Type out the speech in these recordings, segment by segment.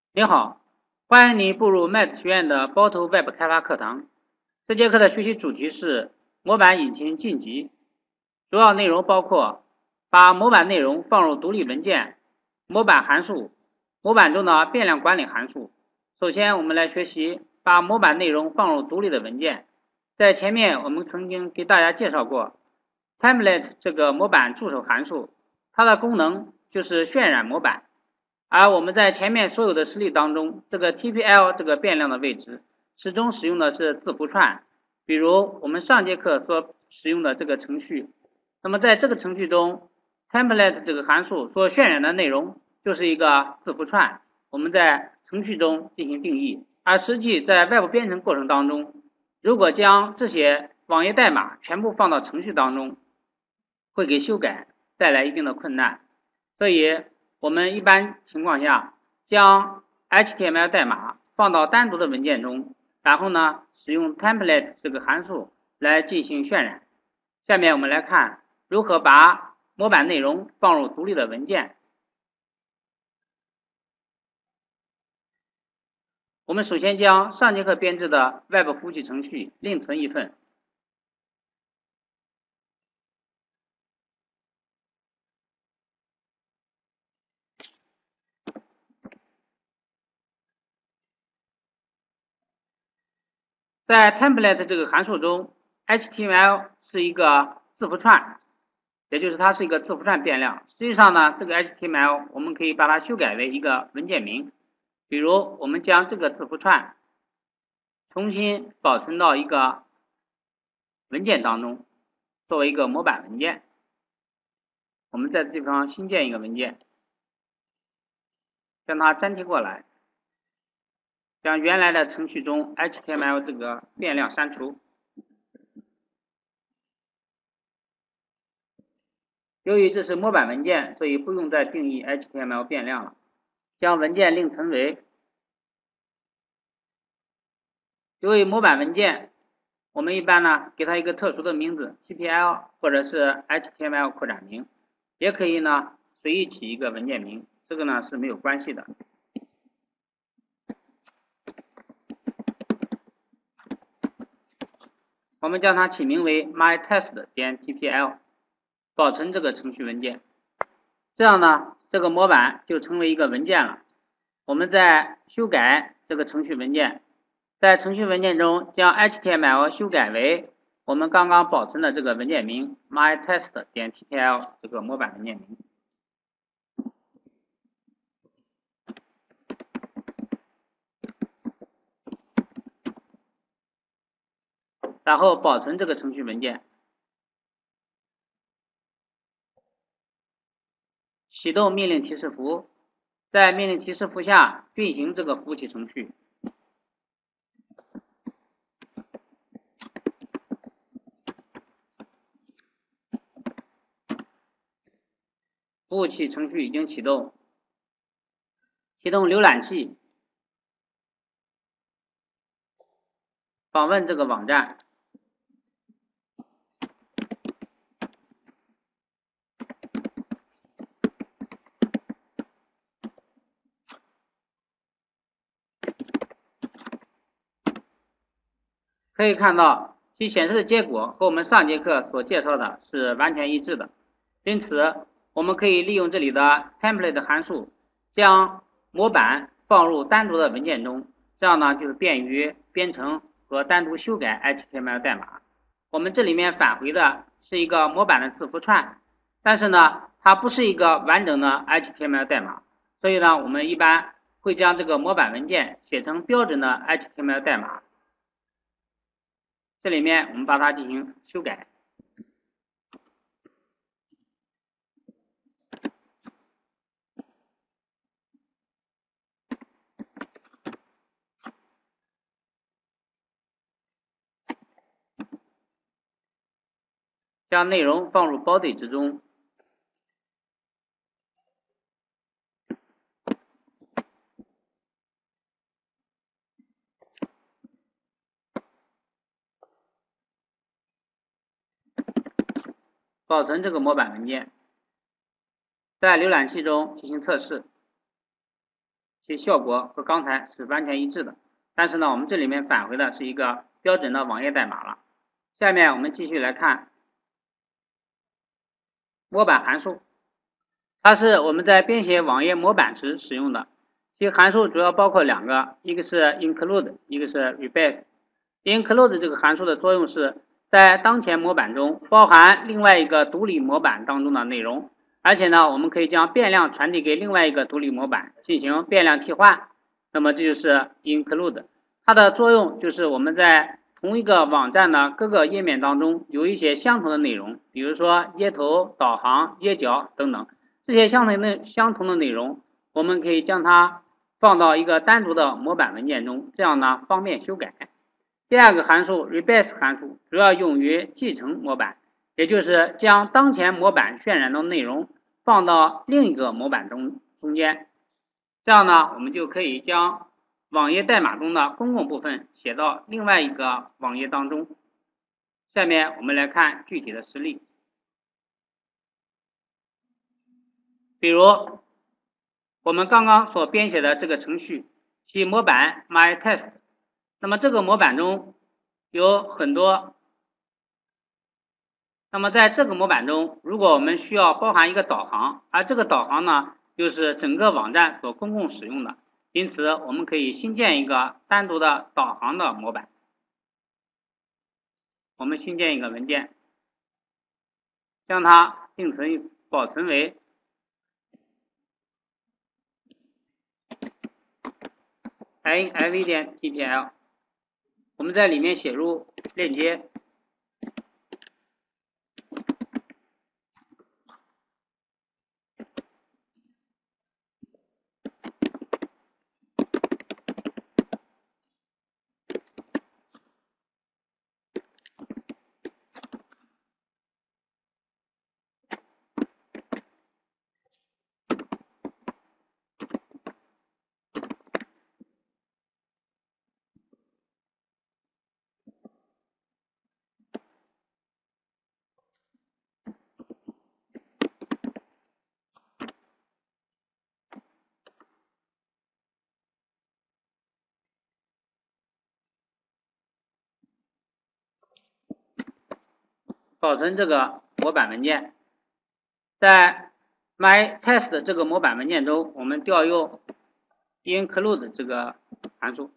你好，欢迎你步入 Mac 学院的包头 Web 开发课堂。这节课的学习主题是模板引擎晋级，主要内容包括把模板内容放入独立文件、模板函数、模板中的变量管理函数。首先，我们来学习把模板内容放入独立的文件。在前面我们曾经给大家介绍过 Template 这个模板助手函数，它的功能就是渲染模板。而我们在前面所有的实例当中，这个 TPL 这个变量的位置始终使用的是字符串，比如我们上节课所使用的这个程序。那么在这个程序中 ，template 这个函数所渲染的内容就是一个字符串，我们在程序中进行定义。而实际在外部编程过程当中，如果将这些网页代码全部放到程序当中，会给修改带来一定的困难，所以我们一般情况下将 HTML 代码放到单独的文件中，然后呢使用 template 这个函数来进行渲染。下面我们来看如何把模板内容放入独立的文件。我们首先将上节课编制的 Web 服务器程序另存一份。在 template 这个函数中 ，HTML 是一个字符串，也就是它是一个字符串变量。实际上呢，这个 HTML 我们可以把它修改为一个文件名，比如我们将这个字符串重新保存到一个文件当中，作为一个模板文件。我们在这地方新建一个文件，将它粘贴过来，将原来的程序中 HTML 这个变量删除。由于这是模板文件，所以不用再定义 HTML 变量了。将文件另存为。由于模板文件，我们一般呢给它一个特殊的名字 TPL 或者是 HTML 扩展名，也可以呢随意起一个文件名，这个呢是没有关系的。我们将它起名为 myTest.tpl， 保存这个程序文件。这样呢，这个模板就成为一个文件了。我们再修改这个程序文件，在程序文件中将 HTML 修改为我们刚刚保存的这个文件名 myTest.tpl 这个模板文件名。然后保存这个程序文件，启动命令提示符，在命令提示符下运行这个服务器程序。服务器程序已经启动，启动浏览器，访问这个网站。可以看到其显示的结果和我们上节课所介绍的是完全一致的，因此我们可以利用这里的 template 函数将模板放入单独的文件中，这样呢就是便于编程和单独修改 HTML 代码。我们这里面返回的是一个模板的字符串，但是呢它不是一个完整的 HTML 代码，所以呢我们一般会将这个模板文件写成标准的 HTML 代码。这里面我们把它进行修改。将内容放入 body 之中，保存这个模板文件，在浏览器中进行测试。 其效果和刚才是完全一致的。但是呢，我们这里面返回的是一个标准的网页代码了。下面我们继续来看模板函数，它是我们在编写网页模板时使用的。其函数主要包括两个，一个是 include， 一个是 rebase。include 这个函数的作用是在当前模板中包含另外一个独立模板当中的内容，而且呢，我们可以将变量传递给另外一个独立模板进行变量替换。那么这就是 include， 它的作用就是我们在同一个网站的各个页面当中有一些相同的内容，比如说页头、导航、页脚等等，这些相同的内容，我们可以将它放到一个单独的模板文件中，这样呢方便修改。第二个函数 rebase 函数主要用于继承模板，也就是将当前模板渲染的内容放到另一个模板中间，这样呢我们就可以将网页代码中的公共部分写到另外一个网页当中。下面我们来看具体的实例，比如我们刚刚所编写的这个程序，其模板 myTest， 那么这个模板中有很多，那么在这个模板中，如果我们需要包含一个导航，而这个导航呢又是整个网站所公共使用的，因此我们可以新建一个单独的导航的模板。我们新建一个文件，将它并存保存为inIV.tpl， 我们在里面写入链接，保存这个模板文件。在 myTest 这个模板文件中，我们调用 include 这个函数，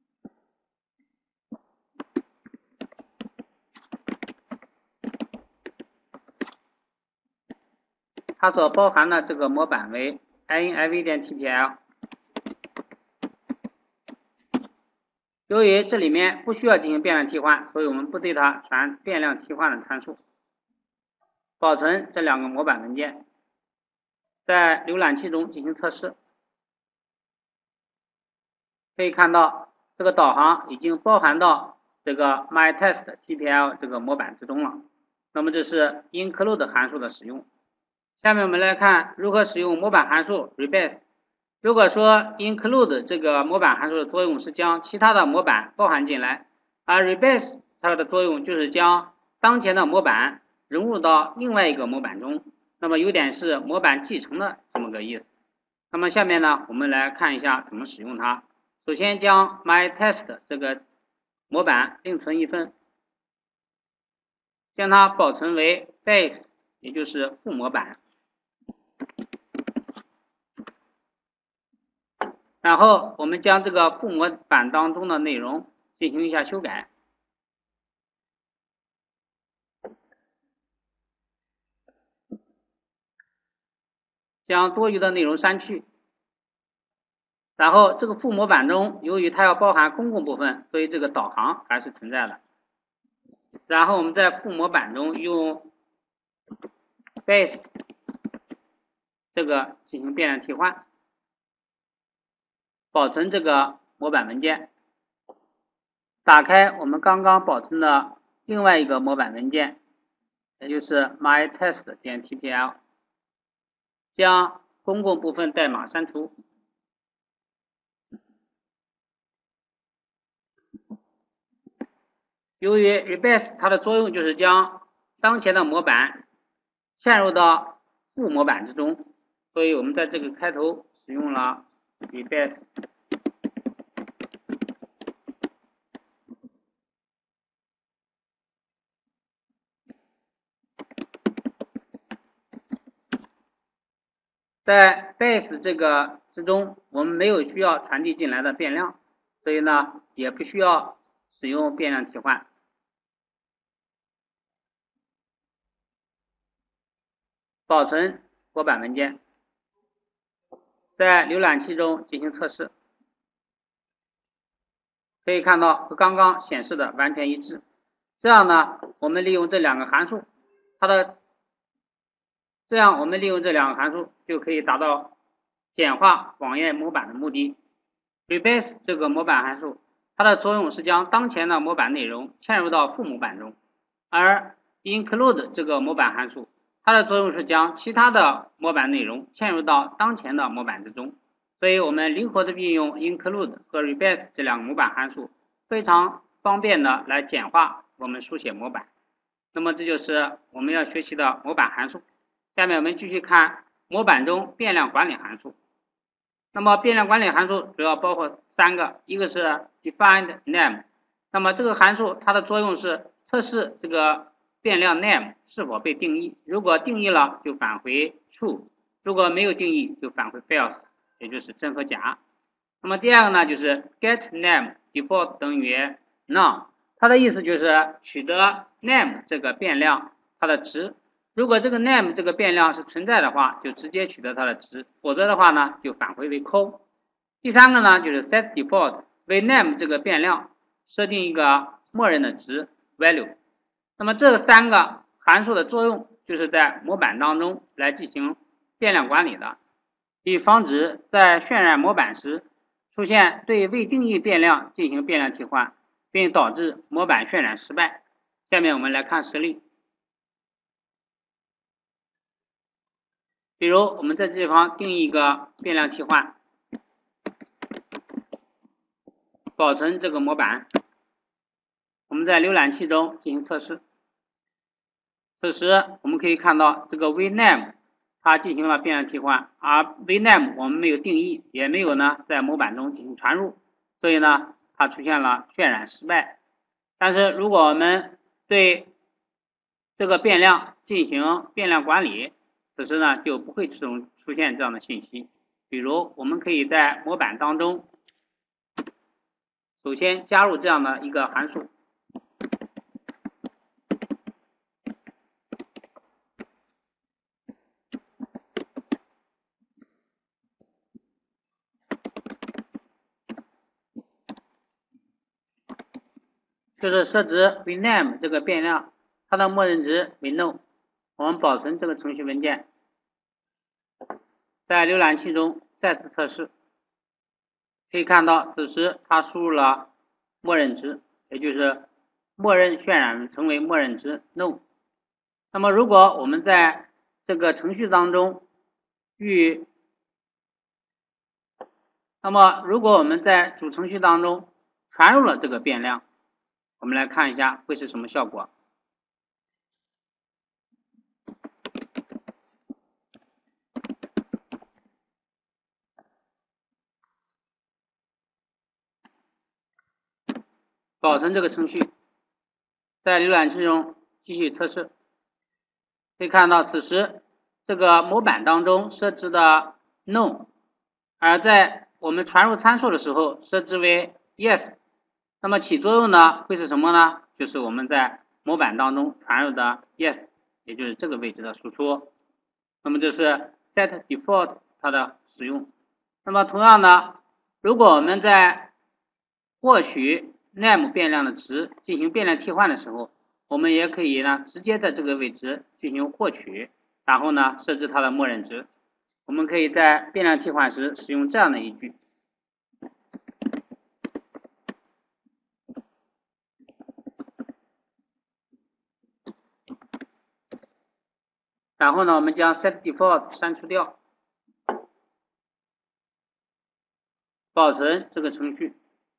它所包含的这个模板为 inIV.tpl。由于这里面不需要进行变量替换，所以我们不对它传变量替换的参数。保存这两个模板文件，在浏览器中进行测试。可以看到这个导航已经包含到这个 myTest.tpl 这个模板之中了。那么这是 include 函数的使用。下面我们来看如何使用模板函数 rebase。如果说 include 这个模板函数的作用是将其他的模板包含进来，而 rebase 它的作用就是将当前的模板融入到另外一个模板中，那么有点是模板继承的这么个意思。那么下面呢，我们来看一下怎么使用它。首先将 myTest 这个模板另存一份，将它保存为 base， 也就是副模板。然后我们将这个副模板当中的内容进行一下修改，将多余的内容删去。然后这个副模板中，由于它要包含公共部分，所以这个导航还是存在的。然后我们在副模板中用 base 这个进行变量替换，保存这个模板文件，打开我们刚刚保存的另外一个模板文件，也就是 myTest.tpl， 将公共部分代码删除。由于 rebase 它的作用就是将当前的模板嵌入到副模板之中，所以我们在这个开头使用了 rebase。在 base 这个之中，我们没有需要传递进来的变量，所以呢，也不需要使用变量替换。保存模板文件，在浏览器中进行测试，可以看到和刚刚显示的完全一致。这样呢，我们利用这两个函数，就可以达到简化网页模板的目的。rebase 这个模板函数，它的作用是将当前的模板内容嵌入到副模板中，而 include 这个模板函数，它的作用是将其他的模板内容嵌入到当前的模板之中。所以我们灵活的运用 include 和 rebase 这两个模板函数，非常方便的来简化我们书写模板。那么这就是我们要学习的模板函数。下面我们继续看模板中变量管理函数。那么变量管理函数主要包括三个，一个是 defined name。那么这个函数它的作用是测试这个变量 name 是否被定义，如果定义了就返回 true， 如果没有定义就返回 false， 也就是真和假。那么第二个呢，就是 get name default 等于 none， 它的意思就是取得 name 这个变量它的值，如果这个 name 这个变量是存在的话，就直接取得它的值，否则的话呢，就返回为空。第三个呢，就是 set default， 为 name 这个变量设定一个默认的值 value。那么这三个函数的作用，就是在模板当中来进行变量管理的，以防止在渲染模板时出现对未定义变量进行变量替换，并导致模板渲染失败。下面我们来看实例。比如我们在这地方定义一个变量替换，保存这个模板，我们在浏览器中进行测试。此时我们可以看到这个 vName 它进行了变量替换，而 vName 我们没有定义，也没有呢在模板中进行传入，所以呢它出现了渲染失败。但是如果我们对这个变量进行变量管理，此时呢就不会出现这样的信息。比如我们可以在模板当中首先加入这样的一个函数，就是设置 vName 这个变量它的默认值为 no。 我们保存这个程序文件，在浏览器中再次测试，可以看到此时它输入了默认值，也就是默认渲染成为默认值 no。 那么如果我们在这个程序当中如果我们在主程序当中传入了这个变量，我们来看一下会是什么效果。保存这个程序，在浏览器中继续测试，可以看到此时这个模板当中设置的 no， 而在我们传入参数的时候设置为 yes。 那么起作用呢会是什么呢？就是我们在模板当中传入的 yes， 也就是这个位置的输出。那么这是 set default 它的使用。那么同样呢，如果我们在获取 name 变量的值进行变量替换的时候，我们也可以呢直接在这个位置进行获取，然后呢设置它的默认值。我们可以在变量替换时使用这样的一句，然后呢我们将 set default 删除掉，保存这个程序。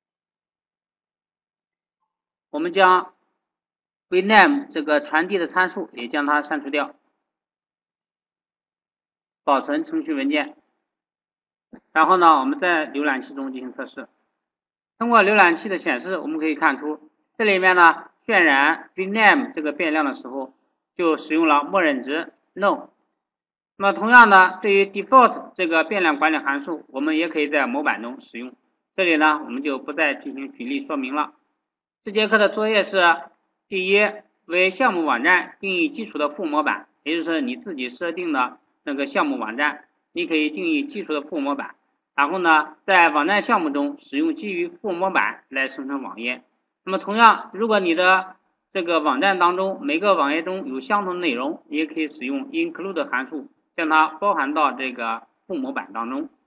我们将 vName 这个传递的参数也将它删除掉，保存程序文件。 然后呢，我们在浏览器中进行测试。通过浏览器的显示，我们可以看出这里面呢渲染 rename 这个变量的时候，就使用了默认值 no。那么同样的，对于 default 这个变量管理函数，我们也可以在模板中使用。这里呢，我们就不再进行举例说明了。这节课的作业是：第一，为项目网站定义基础的副模板，也就是你自己设定的那个项目网站，你可以定义基础的副模板。然后呢，在网站项目中使用基于副模板来生成网页。那么同样，如果你的这个网站当中每个网页中有相同的内容，你也可以使用 include 函数将它包含到这个副模板当中。